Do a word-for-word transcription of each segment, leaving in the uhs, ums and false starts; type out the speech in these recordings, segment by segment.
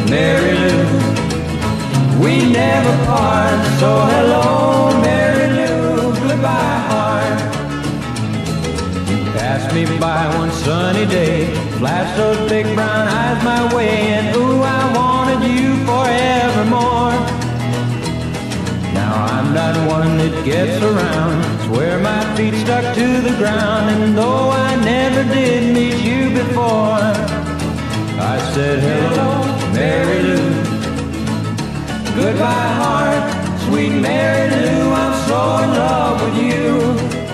Mary Lou, we never part. So hello, Mary Lou, goodbye, heart. You passed me by one sunny day, flashed those big brown eyes my way, and ooh, I wanted you forevermore. Now I'm not one that gets around, swear my feet stuck to the ground, and though I never did meet you before, I said hello, Mary Lou, goodbye, heart, sweet Mary Lou, I'm so in love with you.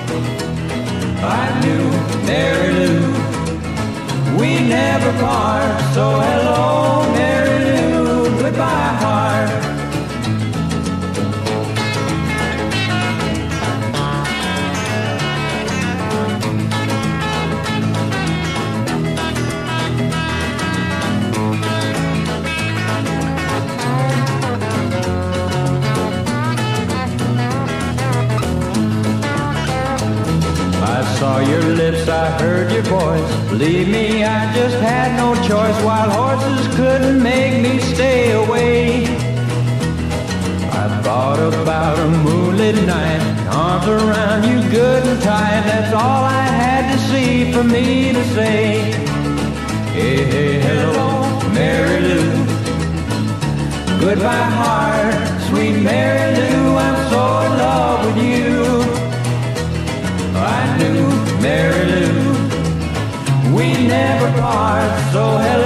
I knew, Mary Lou, we never part. So hello, Mary Lou, goodbye, heart. I saw your lips, I heard your voice. Believe me, I just had no choice. Wild horses couldn't make me stay away. I thought about a moonlit night, arms around you good and tight. That's all I had to see for me to say. Hey, hey, hello, Mary Lou, goodbye, heart, sweet Mary Lou, I'm so in love with you. I knew, Mary Lou, we never part. So hello,